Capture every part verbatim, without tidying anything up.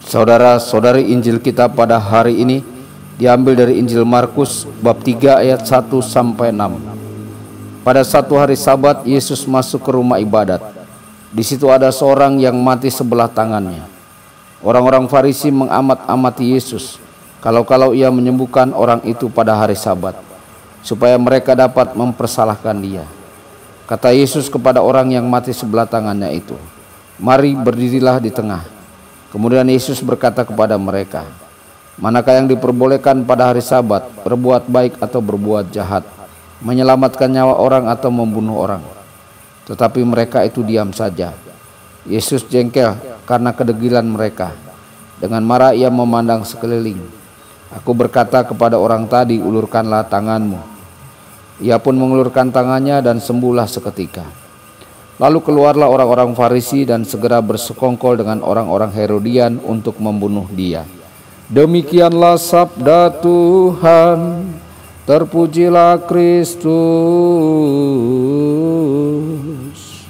Saudara-saudari, Injil kita pada hari ini diambil dari Injil Markus bab tiga ayat satu sampai enam. Pada satu hari Sabat, Yesus masuk ke rumah ibadat. Di situ ada seorang yang mati sebelah tangannya. Orang-orang Farisi mengamat-amati Yesus, kalau-kalau ia menyembuhkan orang itu pada hari Sabat, supaya mereka dapat mempersalahkan dia. Kata Yesus kepada orang yang mati sebelah tangannya itu, "Mari berdirilah di tengah." Kemudian Yesus berkata kepada mereka, "Manakah yang diperbolehkan pada hari Sabat, berbuat baik atau berbuat jahat, menyelamatkan nyawa orang atau membunuh orang?" Tetapi mereka itu diam saja. Yesus jengkel karena kedegilan mereka. Dengan marah ia memandang sekeliling. "Aku berkata kepada orang tadi, ulurkanlah tanganmu." Ia pun mengulurkan tangannya dan sembuhlah seketika. Lalu keluarlah orang-orang Farisi dan segera bersekongkol dengan orang-orang Herodian untuk membunuh dia. Demikianlah sabda Tuhan. Terpujilah Kristus.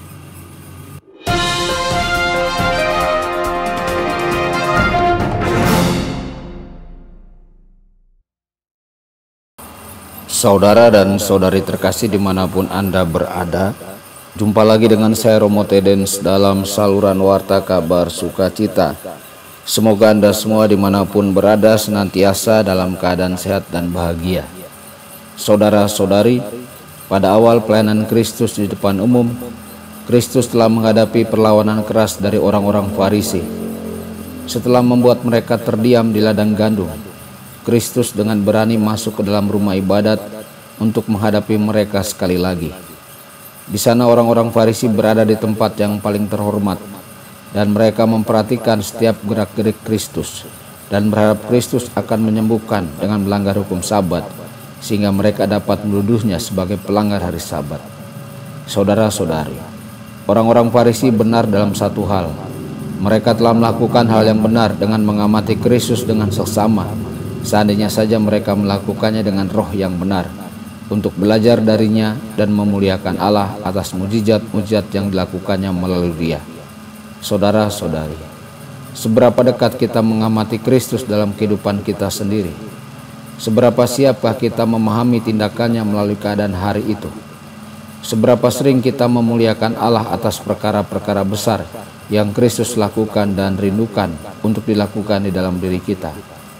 Saudara dan saudari terkasih dimanapun Anda berada, jumpa lagi dengan saya Romo Tedens dalam saluran Warta Kabar Sukacita. Semoga Anda semua dimanapun berada senantiasa dalam keadaan sehat dan bahagia. Saudara-saudari, pada awal pelayanan Kristus di depan umum, Kristus telah menghadapi perlawanan keras dari orang-orang Farisi. Setelah membuat mereka terdiam di ladang gandum, Kristus dengan berani masuk ke dalam rumah ibadat untuk menghadapi mereka sekali lagi. Di sana orang-orang Farisi berada di tempat yang paling terhormat, dan mereka memperhatikan setiap gerak-gerik Kristus dan berharap Kristus akan menyembuhkan dengan melanggar hukum Sabat, sehingga mereka dapat menuduhnya sebagai pelanggar hari Sabat. Saudara-saudari, orang-orang Farisi benar dalam satu hal. Mereka telah melakukan hal yang benar dengan mengamati Kristus dengan seksama, seandainya saja mereka melakukannya dengan roh yang benar, untuk belajar darinya dan memuliakan Allah atas mujizat-mujizat yang dilakukannya melalui dia. Saudara-saudari, seberapa dekat kita mengamati Kristus dalam kehidupan kita sendiri? Seberapa siapkah kita memahami tindakannya melalui keadaan hari itu? Seberapa sering kita memuliakan Allah atas perkara-perkara besar yang Kristus lakukan dan rindukan untuk dilakukan di dalam diri kita?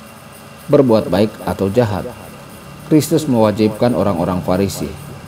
Berbuat baik atau jahat, Kristus mewajibkan orang-orang Farisi.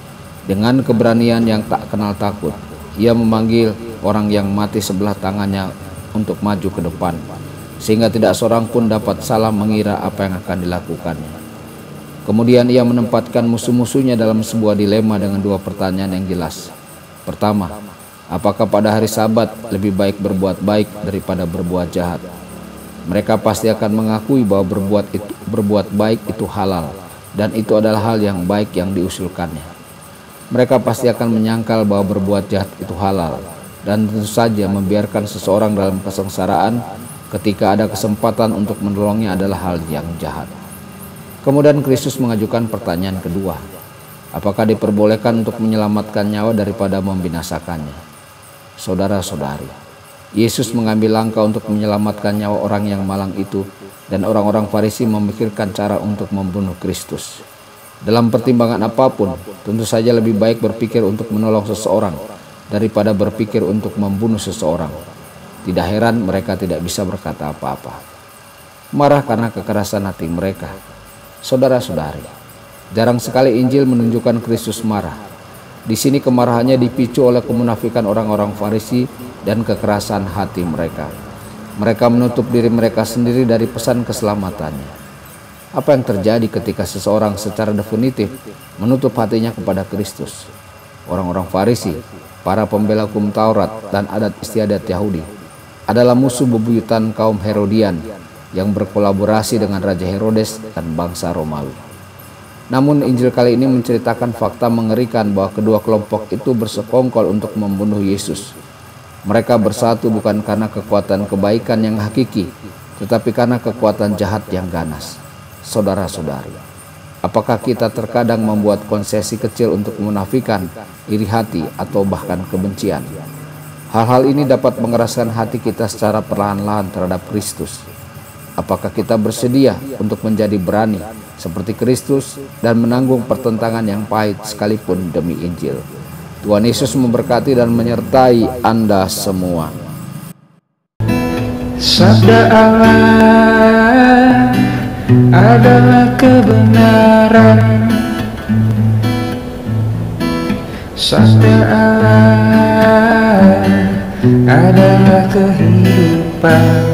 Dengan keberanian yang tak kenal takut, ia memanggil orang yang mati sebelah tangannya untuk maju ke depan, sehingga tidak seorang pun dapat salah mengira apa yang akan dilakukannya. Kemudian ia menempatkan musuh-musuhnya dalam sebuah dilema dengan dua pertanyaan yang jelas. Pertama, apakah pada hari Sabat lebih baik berbuat baik daripada berbuat jahat? Mereka pasti akan mengakui bahwa berbuat itu, berbuat baik itu halal, dan itu adalah hal yang baik yang diusulkannya. Mereka pasti akan menyangkal bahwa berbuat jahat itu halal, dan tentu saja membiarkan seseorang dalam kesengsaraan ketika ada kesempatan untuk menolongnya adalah hal yang jahat. Kemudian Kristus mengajukan pertanyaan kedua, apakah diperbolehkan untuk menyelamatkan nyawa daripada membinasakannya? Saudara-saudari, Yesus mengambil langkah untuk menyelamatkan nyawa orang yang malang itu, dan orang-orang Farisi memikirkan cara untuk membunuh Kristus. Dalam pertimbangan apapun, tentu saja lebih baik berpikir untuk menolong seseorang daripada berpikir untuk membunuh seseorang. Tidak heran mereka tidak bisa berkata apa-apa. Marah karena kekerasan hati mereka. Saudara-saudari, jarang sekali Injil menunjukkan Kristus marah. Di sini kemarahannya dipicu oleh kemunafikan orang-orang Farisi dan kekerasan hati mereka. Mereka menutup diri mereka sendiri dari pesan keselamatannya. Apa yang terjadi ketika seseorang secara definitif menutup hatinya kepada Kristus? Orang-orang Farisi, para pembela hukum Taurat dan adat istiadat Yahudi, adalah musuh bebuyutan kaum Herodian yang berkolaborasi dengan Raja Herodes dan bangsa Romawi. Namun Injil kali ini menceritakan fakta mengerikan bahwa kedua kelompok itu bersekongkol untuk membunuh Yesus. Mereka bersatu bukan karena kekuatan kebaikan yang hakiki, tetapi karena kekuatan jahat yang ganas. Saudara-saudari, apakah kita terkadang membuat konsesi kecil untuk menafikan iri hati atau bahkan kebencian? Hal-hal ini dapat mengeraskan hati kita secara perlahan-lahan terhadap Kristus. Apakah kita bersedia untuk menjadi berani seperti Kristus dan menanggung pertentangan yang pahit sekalipun demi Injil? Tuhan Yesus memberkati dan menyertai Anda semua. Sabda Allah adalah kebenaran. Sabda Allah adalah kehidupan.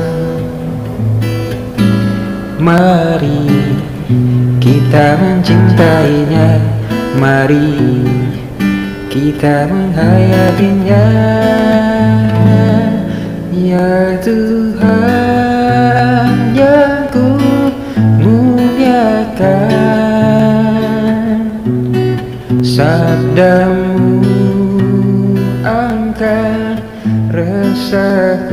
Mari kita mencintainya, mari kita menghayatinya. Ya Tuhan yang ku muliakan, sabdamu angkat resah